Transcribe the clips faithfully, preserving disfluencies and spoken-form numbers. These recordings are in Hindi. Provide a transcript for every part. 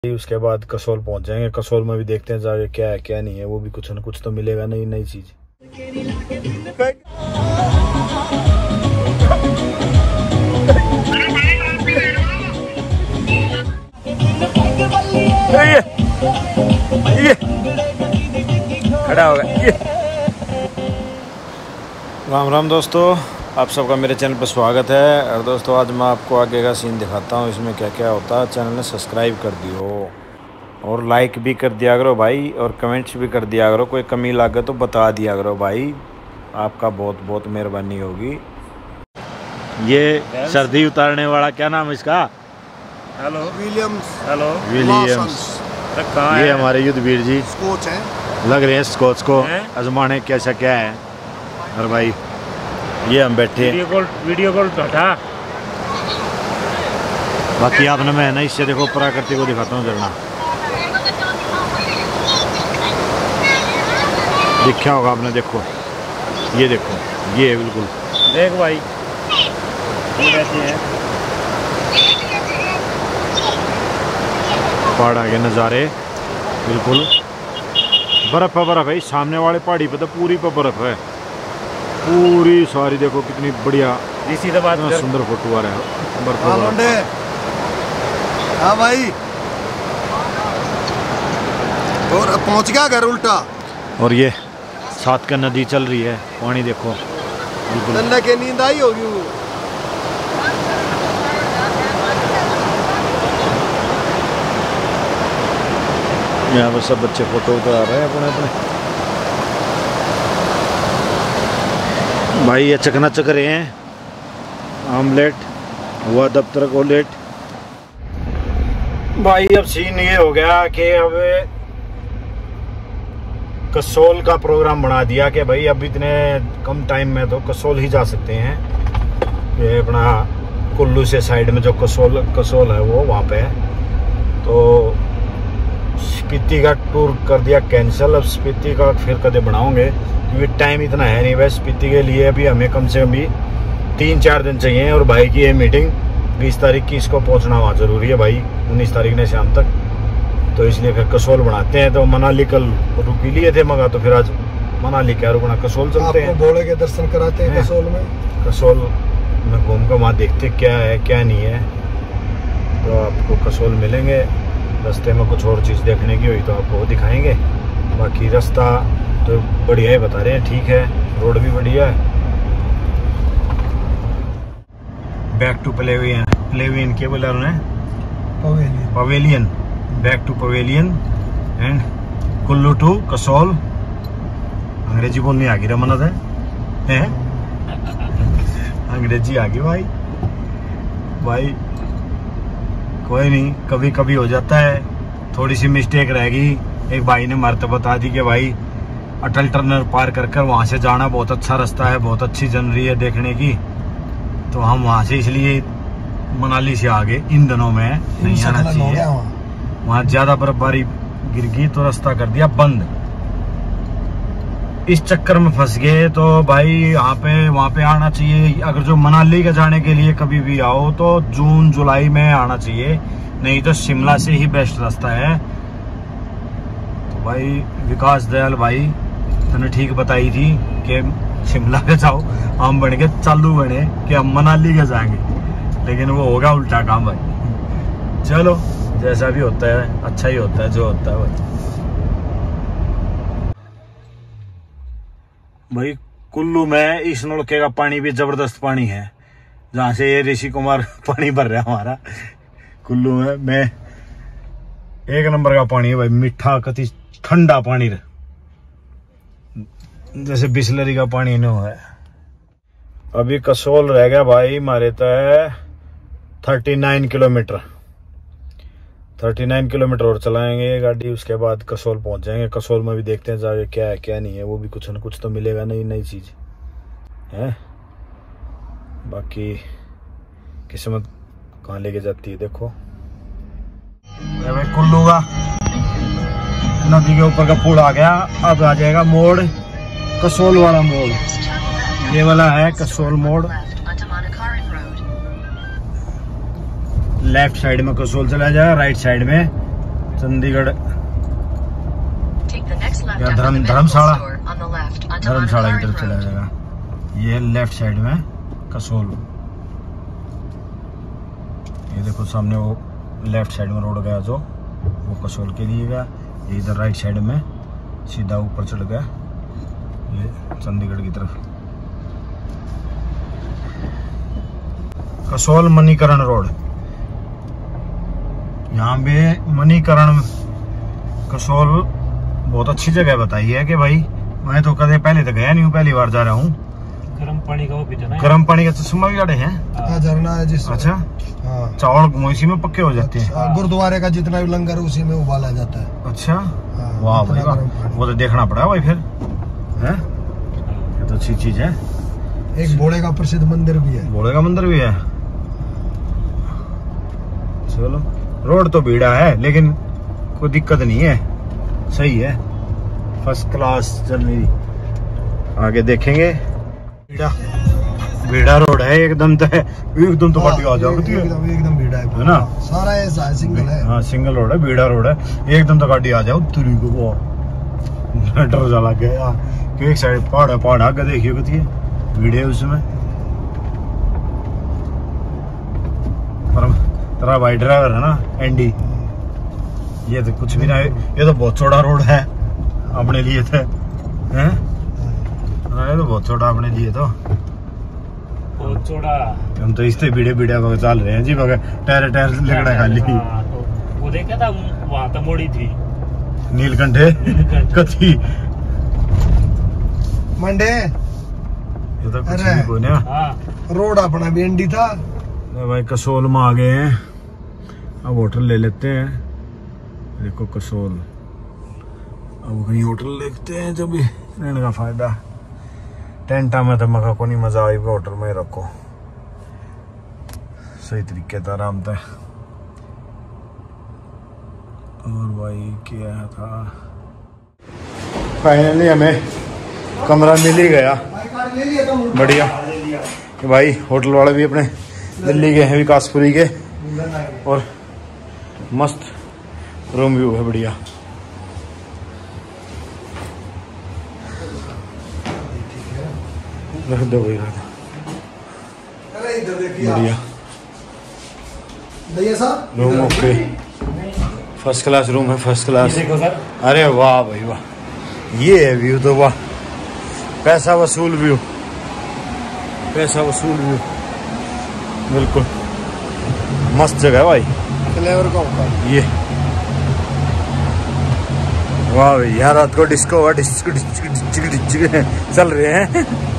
उसके बाद कसोल पहुंच जाएंगे। कसोल में भी देखते हैं जाके क्या है क्या नहीं है, वो भी कुछ न कुछ तो मिलेगा, नई नई चीज। ये, ये, खड़ा होगा ये। राम राम दोस्तों, आप सबका मेरे चैनल पर स्वागत है। और दोस्तों आज मैं आपको आगे का सीन दिखाता हूँ, इसमें क्या क्या होता है। चैनल ने सब्सक्राइब कर दियो और लाइक भी कर दिया करो भाई, और कमेंट्स भी कर दिया करो। कोई कमी लगे तो बता दिया करो भाई, आपका बहुत बहुत मेहरबानी होगी। ये सर्दी उतारने वाला क्या नाम है इसका? Hello Williams. Hello Williams. ये हमारे युद्धवीर जी स्कोच हैं, लग रहे हैं स्कोच को आजमाने कैसा क्या है। और भाई ये हम बैठे वीडियो कॉल वीडियो कॉल हटा। बाकी आपने मैं ना इससे देखो प्रकृति को दिखाता हूँ जलना, दिखा होगा आपने। देखो ये देखो, ये है बिल्कुल। देख भाई ये कैसे है पहाड़ के नज़ारे, बिल्कुल बर्फ है बर्फ है। इस सामने वाले पहाड़ी पे तो पूरी पे बर्फ है, पूरी सारी। देखो कितनी बढ़िया, इसी तो बात कर। सुंदर फोटो आ रहा है बर्फ। हाँ भाई, और पहुंच गया घर उल्टा। और ये साथ का नदी चल रही है, पानी देखो बिल्कुल। के नींद आई होगी। यहाँ पर सब बच्चे फोटो उतार रहे हैं अपने अपने। भाई ये चकना चक रहे हैं, आमलेट हुआ दफ्तर को लेट। भाई अब सीन ये हो गया कि अब कसोल का प्रोग्राम बना दिया कि भाई अब इतने कम टाइम में तो कसोल ही जा सकते हैं। ये अपना कुल्लू से साइड में जो कसोल कसोल है वो वहाँ पे है। तो स्पीति का टूर कर दिया कैंसिल। अब स्पीति का फिर कदे बनाओगे क्योंकि टाइम इतना है नहीं। वैसे स्पीति के लिए अभी हमें कम से कम भी तीन चार दिन चाहिए। और भाई की ये मीटिंग बीस तारीख की, इसको पहुंचना वहाँ जरूरी है भाई, उन्नीस तारीख ने शाम तक। तो इसलिए फिर कसोल बनाते हैं। तो मनाली कल रुक ही लिए थे मगा, तो फिर आज मनाली क्या रुकना, कसोल चलते हैं। भोले के दर्शन कराते हैं कसोल में। कसोल में घूम कर वहाँ देखते क्या है क्या नहीं है। तो आपको कसोल मिलेंगे, रास्ते में कुछ और चीज़ देखने की हुई तो आपको वो दिखाएंगे। बाकी रास्ता तो बढ़िया है बता रहे हैं, ठीक है, रोड भी बढ़िया है। बैक टू पवेलियन, पवेलियन क्या बोला उन्होंने? Pavilion. Pavilion, back to pavilion and Kullu to Kasol. अंग्रेजी बोलनी आ गई रमनत है, है? अंग्रेजी आ गई भाई। भाई कोई नहीं, कभी कभी हो जाता है, थोड़ी सी मिस्टेक रहेगी। एक भाई ने मारते बता दी कि भाई अटल टनल पार कर कर वहाँ से जाना बहुत अच्छा रास्ता है, बहुत अच्छी जनरी है देखने की। तो हम वहाँ से इसलिए मनाली से आगे इन दिनों में नहीं आना चाहिए, वहाँ ज्यादा बर्फबारी गिर गई तो रास्ता कर दिया बंद। इस चक्कर में फंस गए। तो भाई यहाँ पे वहाँ पे आना चाहिए। अगर जो मनाली के जाने के लिए कभी भी आओ तो जून जुलाई में आना चाहिए, नहीं तो शिमला से ही बेस्ट रास्ता है। तो भाई विकास दयाल भाई तूने ठीक बताई थी कि शिमला के जाओ, हम बन के चालू बने कि हम मनाली के जाएंगे, लेकिन वो होगा उल्टा काम भाई। चलो जैसा भी होता है अच्छा ही होता है, जो होता है भाई। भाई कुल्लू में इस नलके का पानी भी जबरदस्त पानी है, जहाँ से ये ऋषि कुमार पानी भर रहा है हमारा कुल्लू में। मैं एक नंबर का पानी है भाई, मीठा कति ठंडा पानी है, जैसे बिस्लरी का पानी नहीं है। अभी कसोल रह गया भाई हमारे तय thirty nine kilometre thirty nine kilometre और चलाएंगे गाड़ी, उसके बाद कसोल पहुंच जाएंगे। कसोल में भी देखते हैं जाके क्या है क्या नहीं है, वो भी कुछ न कुछ तो मिलेगा, नई नई चीज है। बाकी किस्मत कहाँ लेके जाती है देखो। भाई कुल्लू का नदी के ऊपर का पुल आ गया, अब आ जाएगा मोड़, कसोल वाला मोड़। ये वाला है कसोल मोड़। लेफ्ट साइड में कसोल चला जाएगा, राइट साइड में चंडीगढ़ या धर्म धर्मशाला धर्मशाला की तरफ चला जाएगा। ये लेफ्ट साइड में कसोल। ये देखो सामने वो लेफ्ट साइड में रोड गया जो वो कसोल के लिए गया। ये इधर राइट साइड में सीधा ऊपर चढ़ गया ये चंडीगढ़ की तरफ। कसोल मणिकरण रोड, यहाँ पे मणिकरण कसोल बहुत अच्छी जगह बताई है कि भाई मैं तो कदे पहले तो गया नहीं हूँ, पहली बार जा रहा हूँ। गर्म पानी का वो भी है, गर्म पानी का चश्मा भी गाड़े हैं। हाँ, झरना है जिस। अच्छा हाँ, चावल इसी में पक्के हो जाते हैं। अच्छा, गुरुद्वारे का जितना भी लंगर है उसी में उबाला जाता है। अच्छा हाँ, वाह भाई वाह, गर्म पानी। वो तो देखना पड़ा भाई फिर है, ये तो अच्छी चीज है। एक भोले का प्रसिद्ध मंदिर भी है। भोले का मंदिर भी है। चलो रोड तो भीड़ा है लेकिन कोई दिक्कत नहीं है, सही है, फर्स्ट क्लास चल रही। आगे देखेंगे। भीड़ा भीड़ा रोड है एकदम, तो एकदम तो गाड़ी आ जाती है, एकदम एकदम भीड़ा है है ना। सारा ऐसा है, सिंगल है। हाँ सिंगल रोड है, भीड़ा रोड है, एकदम तो गाड़ी आ जाओ तुरी को। वो डर जा लग गया यार कि एक साइड पहाड़ है, पहाड़ आगे देखिए कती है भीड़े उसमें। पर तेरा भाई ड्राइवर है ना एंडी, ये तो कुछ भी ना, ये तो बहुत चौड़ा रोड है अपने लिए तो, हैं? ये तो बहुत छोटा अपने लिए तो, बहुत चौड़ा। हम तो इससे बीड़े बीड़े वगैरह चल रहे हैं जी, वगैरह टायर टायर लगड़ा खाली। हाँ, तो वो देखा था वहाँ तो मोड़ी थी नीलकंठे कथी मंडे। ये तो कुछ अरे। भी कोई ना। हाँ, रोड अपना भी एंडी था। भाई कसोल में आ गए हैं, अब होटल ले लेते हैं। देखो कसोल, अब कहीं होटल लेते हैं जो भी रहने का फायदा। टेंटा में तो मका को नहीं मजा आएगा, होटल में ही रखो सही तरीके से आराम से। और भाई क्या था, फाइनली हमें कमरा मिल ही गया, बढ़िया। भाई होटल वाले भी अपने दिल्ली के हैं, विकासपुरी के, और मस्त रूम व्यू है, बढ़िया। रख दो भाई, रख दो, बढ़िया room. Okay first class room है, फर्स्ट क्लास। देखो सर। अरे वाह भाई वाह, ये है व्यू तो वाह, पैसा वसूल व्यू, पैसा वसूल व्यू, बिल्कुल मस्त जगह है भाई। फ्लेवर का होता है ये, वाह भाई, यहाँ रात को डिस्को हुआ, डिस्को डिस्को डिस्को डिस्को चल रहे हैं।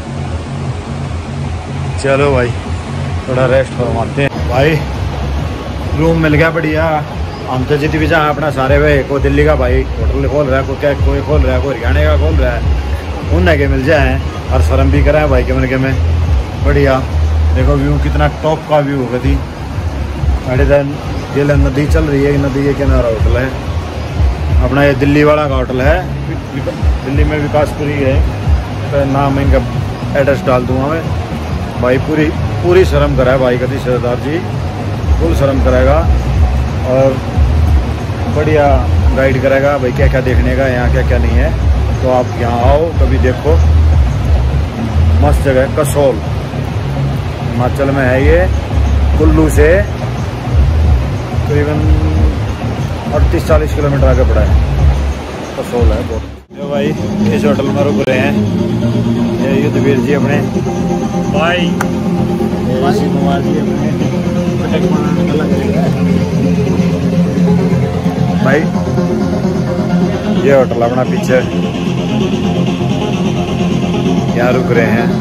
चलो भाई थोड़ा रेस्ट फरमाते हैं। भाई रूम मिल गया बढ़िया। हम तो जितनी भी जहाँ अपना सारे भाई, कोई दिल्ली का भाई होटल खोल रहा है, कोई क्या कोई खोल रहा है, कोई हरियाणा का खोल रहा है, उन के मिल जाए और शर्म भी करा है भाई के मिल के में, बढ़िया। देखो व्यू कितना टॉप का व्यू होगा थी। साढ़े दिन ये नदी चल रही है, नदी के किनारा होटल है अपना, ये दिल्ली वाला का होटल है, दिल्ली में विकासपुरी है, तो नाम इनका एड्रेस डाल दूंगा मैं। भाई पूरी पूरी शर्म करा है भाई कभी सरदार जी, फुल शर्म कराएगा और बढ़िया गाइड करेगा भाई क्या क्या देखने का, यहाँ क्या क्या नहीं है। तो आप यहाँ आओ कभी, देखो मस्त जगह है। कसोल हिमाचल में है, ये कुल्लू से करीबन अड़तीस चालीस किलोमीटर आगे पड़ा है, कसोल है बहुत। तो भाई इस होटल में रुक रहे हैं, ये युद्धवीर जी अपने भाई, ऋषि कुमार जी अपने भाई। ये होटल अपना पीछे, यहाँ रुक रहे हैं।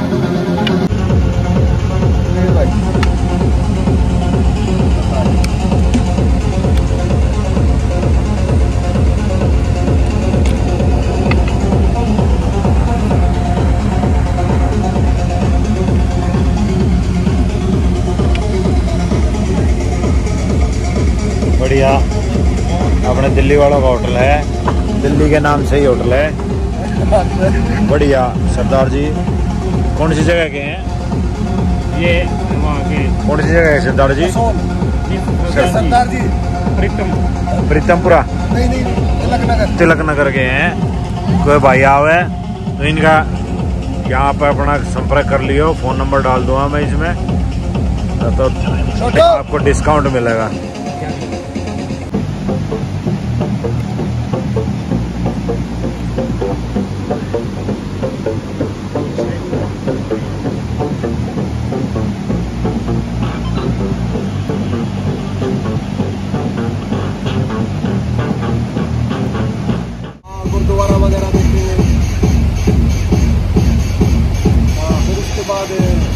बढ़िया अपने दिल्ली वालों का होटल है, दिल्ली के नाम से ही होटल है, बढ़िया। सरदार जी कौन सी जगह के हैं ये वहाँ के कौन सी जगह है सरदार जी? सरदार जी प्रीतम प्रीतमपुरा नहीं नहीं तिलक नगर तिलक नगर के हैं। कोई भाई आवे तो इनका यहाँ पर अपना संपर्क कर लियो। फोन नंबर डाल दूंगा मैं इसमें, तो आपको डिस्काउंट मिलेगा। गुरुद्वारा वगैरह देखेंगे। फिर उसके बाद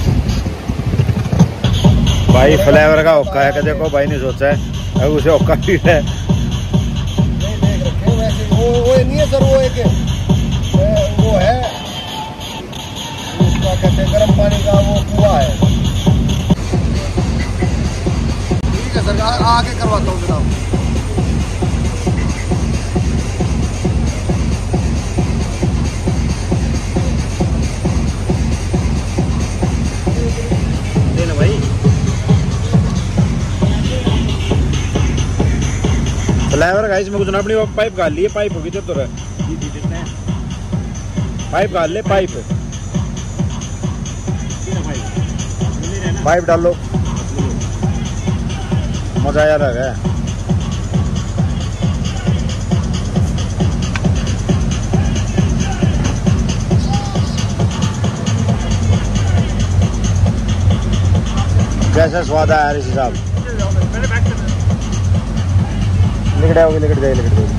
भाई फ्लेवर का हुक्का है कि देखो भाई ने सोचा है अब उसे हुक्का भी है। नहीं देख रखे वैसे वो वो नहीं है सर, वो एक वो है उसका कहते हैं गर्म पानी का वो कुआं है। ठीक है सर, आगे करवाता हूँ जनाब। फ्लेवर का इसमें कुछ ना, अपनी वो पाइप डाल लिए, पाइप होगी तो पाइप डाल ले, पाइप पाइप डाल लो, मजा आ रहा है। कैसा स्वाद है यार इसी साहब। लिकट जाओगे, लिकट जाए लिकट जाए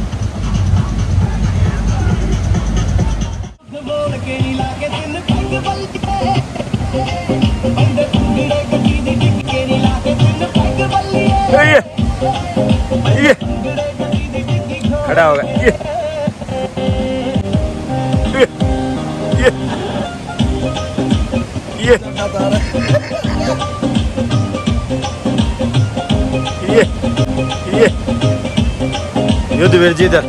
ये ये खड़ा होगा ये ये ये ये ये युद्ध वीर जी इधर।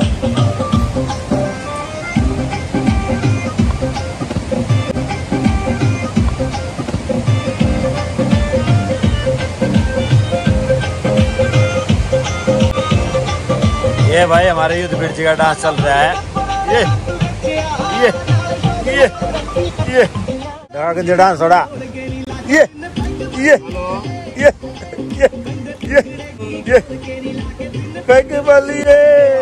ये भाई हमारे युद्ध वीर जी का डांस चल रहा है। ये ये ये ये डांस थोड़ा ये ये ये ये ये ये पैक वाली ये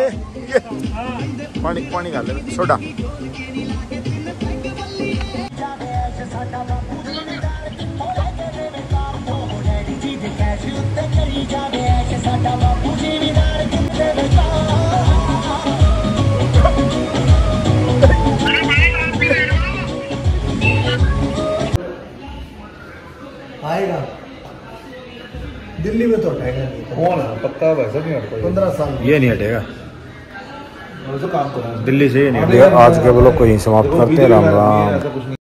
पानी पानी डाल ले सोडा। आएगा दिल्ली में तो हटेगा नहीं। कौन है पक्का वैसा नहीं हटता पंद्रह साल ये नहीं हटेगा काम करो दिल्ली से, ये नहीं हटेगा। आज के ब्लॉग को यहीं समाप्त करते हैं। राम राम।